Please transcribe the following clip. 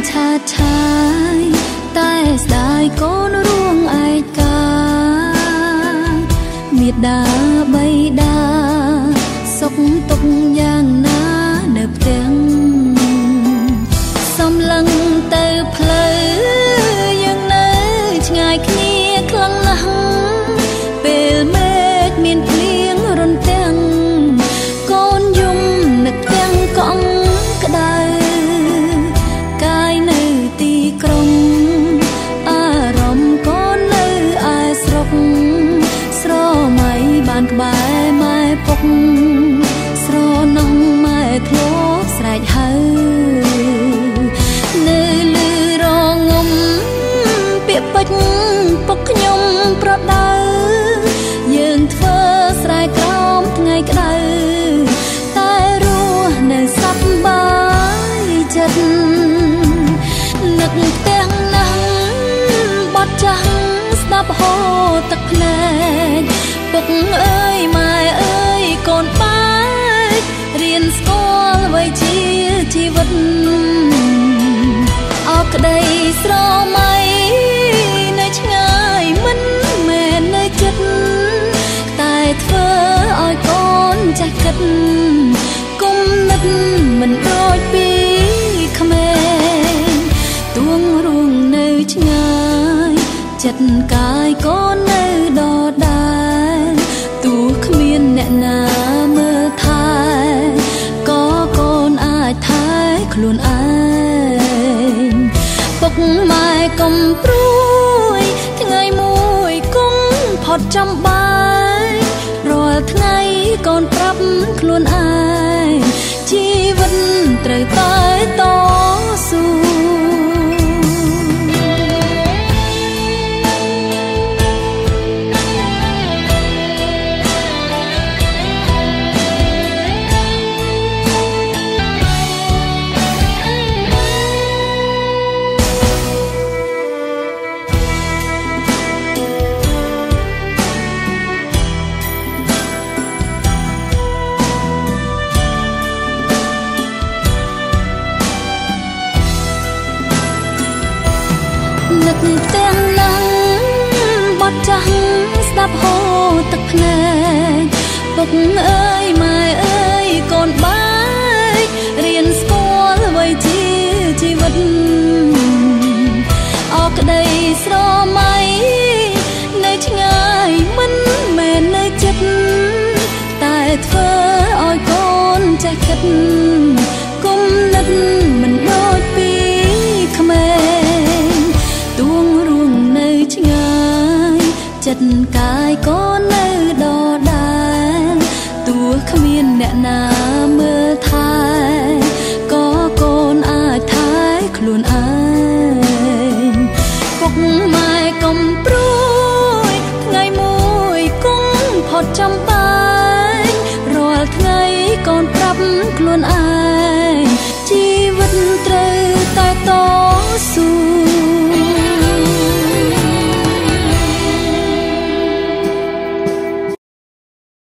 ឆាតឆាយតែស្ដាយកូនរួងឯកាមេដាបៃតាសុខទុក្ខយ៉ាងណានៅផ្ទាំងសំឡឹងទៅផ្លូវយើងនៅឆ្ងាយគ្នាខ្លាំងណាស់ពេលមេឃមានភ្លៀងរន្ទាំងកូនយំនឹកទាំងកង់ក្តៅកាយនៅទីក្រុងអារម្មណ៍កូននៅឯស្រុកស្រមៃបានក្បែរម៉ែពុកស្រណងម៉ែធ្លាប់ស្រែកហៅនៅលឺរងំពាក្យពេចន៍ពុកខ្ញុំប្រដៅយើងធ្វើស្រែក្រោមថ្ងៃក្តៅតែរស់នៅសប្បាយចិត្តនឹកទាំងណាស់បត់ចាស់ស្ដាប់ហូរទឹកភ្នែកពុកអើយម៉ែអើយកូនបែករៀនស្គាល់អ្វីជាជីវិតអរក្តីស្រមៃនៅឆ្ងាយមិនមែននៅជិតតែធ្វើឲ្យកូនចេះគិតគុំនឹកមិនដូចពីក្មេងទួងរួងនៅឆ្ងាយចិត្តកាយកូននៅដដែលទោះគ្មានអ្នកណាមើលថែក៏កូនអាចថែខ្លួនឯងពុកម៉ែកុំព្រួយថ្ងៃមួយគុំផុតចំបាយរាល់ថ្ងៃកូនប្រាប់ខ្លួនឯងជីវិតត្រូវតែតស៊ូនឹកទាំងណាស់បត់ចាស់ស្ដាប់ហូរទឹកភ្នែកពុកអើយម៉ែអើយកូនបែករៀនស្គាល់អ្វីជាជីវិតអរក្តីស្រមៃ